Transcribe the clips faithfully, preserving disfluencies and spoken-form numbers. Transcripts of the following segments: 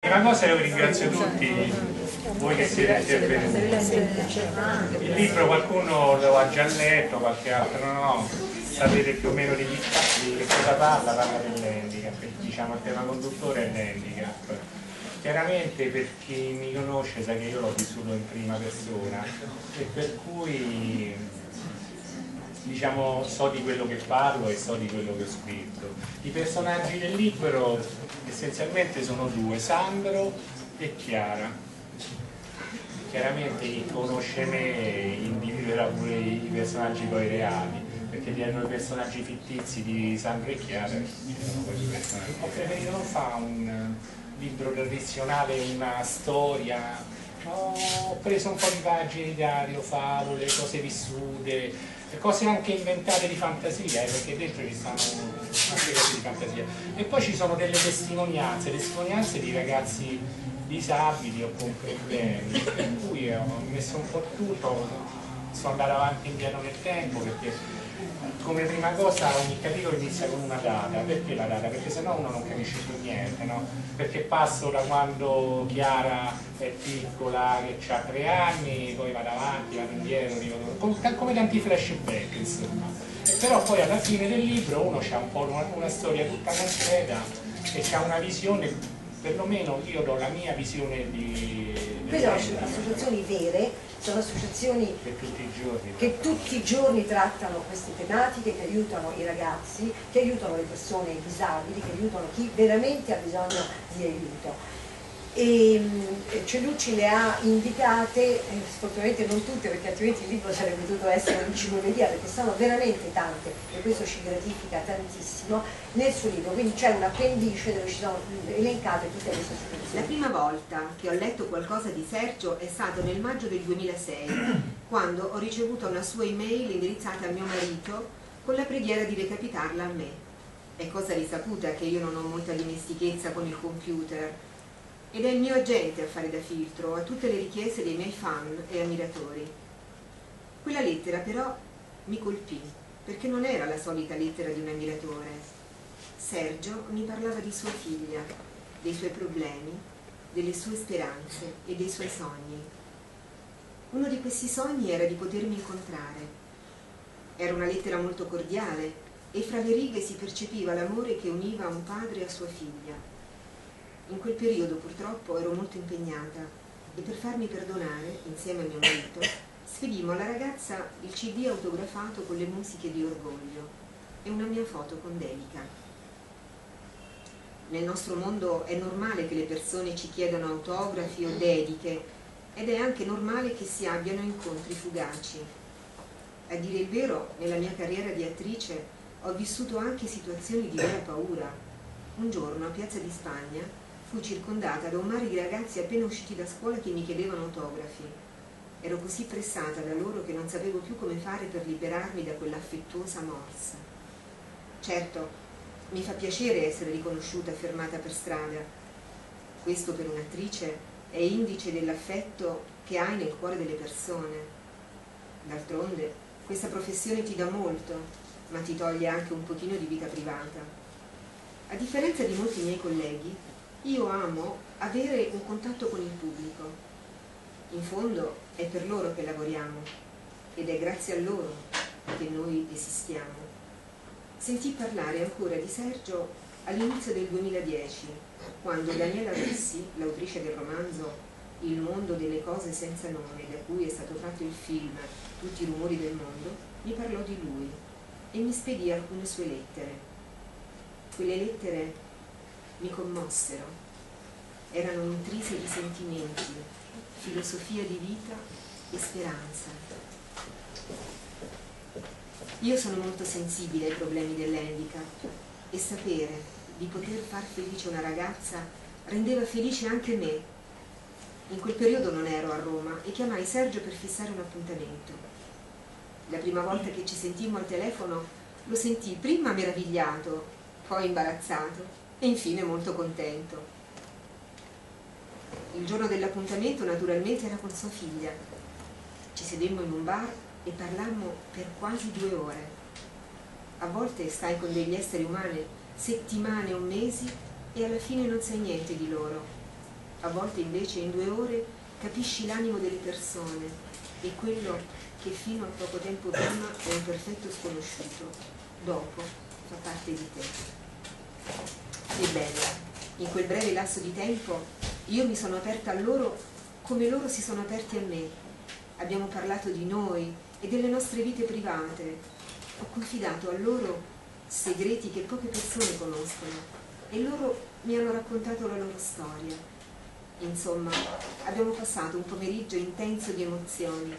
Una cosa io ringrazio tutti voi che siete intervenuti. Il libro qualcuno lo ha già letto, qualche altro no, sapete più o meno di, di che cosa parla, parla dell'handicap, diciamo il tema conduttore è l'handicap. Chiaramente per chi mi conosce sa che io l'ho vissuto in prima persona e per cui diciamo so di quello che parlo e so di quello che ho scritto. I personaggi del libro essenzialmente sono due, Sandro e Chiara. Chiaramente chi conosce me individuerà pure i personaggi poi reali, perché erano i personaggi fittizi di Sandro e Chiara. Ho preferito non fare un libro tradizionale, una storia, ho preso un po' di pagine di diario, favole, cose vissute, cose anche inventate di fantasia, eh, perché dentro ci stanno anche cose di fantasia. E poi ci sono delle testimonianze, testimonianze di ragazzi disabili o con problemi, per cui ho messo un po' tutto, sono andato avanti indietro nel tempo, perché come prima cosa ogni capitolo inizia con una data. Perché la data? Perché sennò uno non capisce più niente, no? Perché passo da quando Chiara è piccola, che ha tre anni, poi vado avanti, vado indietro, come, come tanti flashback, insomma. E però poi alla fine del libro uno ha un po' una, una storia tutta completa e ha una visione, perlomeno io do la mia visione di... Queste sono associazioni vere, sono associazioni che tutti i giorni, che tutti i giorni trattano queste tematiche, che aiutano i ragazzi, che aiutano le persone disabili, che aiutano chi veramente ha bisogno di aiuto. E Cellucci le ha indicate, eh, sfortunatamente non tutte, perché altrimenti il libro sarebbe dovuto essere un'enciclopedia, perché sono veramente tante e questo ci gratifica tantissimo nel suo libro, quindi c'è un appendice dove ci sono elencate tutte queste associazioni. La prima volta che ho letto qualcosa di Sergio è stato nel maggio del duemilasei, quando ho ricevuto una sua email indirizzata a mio marito con la preghiera di recapitarla a me. È cosa risaputa che io non ho molta dimestichezza con il computer, ed è il mio agente a fare da filtro a tutte le richieste dei miei fan e ammiratori. Quella lettera però mi colpì, perché non era la solita lettera di un ammiratore. Sergio mi parlava di sua figlia, dei suoi problemi, delle sue speranze e dei suoi sogni. Uno di questi sogni era di potermi incontrare. Era una lettera molto cordiale e fra le righe si percepiva l'amore che univa un padre a sua figlia. In quel periodo purtroppo ero molto impegnata e per farmi perdonare, insieme a mio marito, spedimmo alla ragazza il C D autografato con le musiche di Orgoglio e una mia foto con dedica. Nel nostro mondo è normale che le persone ci chiedano autografi o dediche ed è anche normale che si abbiano incontri fugaci. A dire il vero, nella mia carriera di attrice ho vissuto anche situazioni di vera paura. Un giorno a Piazza di Spagna fui circondata da un mare di ragazzi appena usciti da scuola che mi chiedevano autografi. Ero così pressata da loro che non sapevo più come fare per liberarmi da quell'affettuosa morsa. Certo, mi fa piacere essere riconosciuta e fermata per strada. Questo per un'attrice è indice dell'affetto che hai nel cuore delle persone. D'altronde, questa professione ti dà molto, ma ti toglie anche un pochino di vita privata. A differenza di molti miei colleghi, io amo avere un contatto con il pubblico. In fondo è per loro che lavoriamo ed è grazie a loro che noi esistiamo. Sentii parlare ancora di Sergio all'inizio del duemiladieci, quando Daniela Rossi, l'autrice del romanzo Il mondo delle cose senza nome, da cui è stato tratto il film Tutti i rumori del mondo, mi parlò di lui e mi spedì alcune sue lettere. Quelle lettere mi commossero, erano intrise di sentimenti, filosofia di vita e speranza. Io sono molto sensibile ai problemi dell'handicap e sapere di poter far felice una ragazza rendeva felice anche me. In quel periodo non ero a Roma e chiamai Sergio per fissare un appuntamento. La prima volta che ci sentimmo al telefono lo sentii prima meravigliato, poi imbarazzato e infine molto contento. Il giorno dell'appuntamento naturalmente era con sua figlia. Ci sedemmo in un bar e parlammo per quasi due ore. A volte stai con degli esseri umani settimane o mesi e alla fine non sai niente di loro. A volte invece in due ore capisci l'animo delle persone e quello che fino a poco tempo prima è un perfetto sconosciuto, dopo fa parte di te. Ebbene, in quel breve lasso di tempo io mi sono aperta a loro come loro si sono aperti a me. Abbiamo parlato di noi e delle nostre vite private. Ho confidato a loro segreti che poche persone conoscono e loro mi hanno raccontato la loro storia. Insomma, abbiamo passato un pomeriggio intenso di emozioni.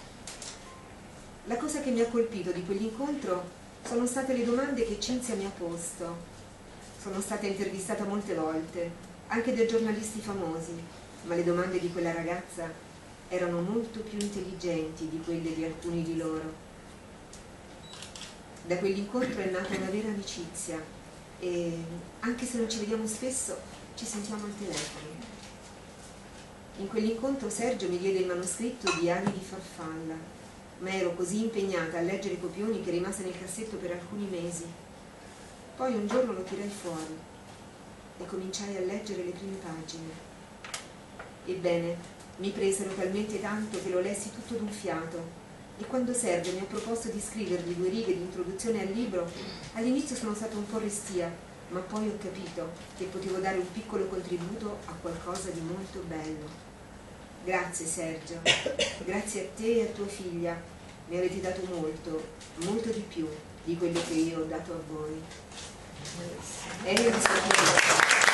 La cosa che mi ha colpito di quell'incontro sono state le domande che Cinzia mi ha posto. Sono stata intervistata molte volte, anche da giornalisti famosi, ma le domande di quella ragazza erano molto più intelligenti di quelle di alcuni di loro. Da quell'incontro è nata una vera amicizia e, anche se non ci vediamo spesso, ci sentiamo al telefono. In quell'incontro Sergio mi diede il manoscritto di Ali di farfalla, ma ero così impegnata a leggere i copioni che rimase nel cassetto per alcuni mesi. Poi un giorno lo tirai fuori e cominciai a leggere le prime pagine. Ebbene, mi presero talmente tanto che lo lessi tutto d'un fiato, e quando Sergio mi ha proposto di scrivergli due righe di introduzione al libro, all'inizio sono stata un po' restia, ma poi ho capito che potevo dare un piccolo contributo a qualcosa di molto bello. Grazie Sergio, grazie a te e a tua figlia, mi avete dato molto, molto di più di quello che io ho dato a voi. Elio di Sottolineo.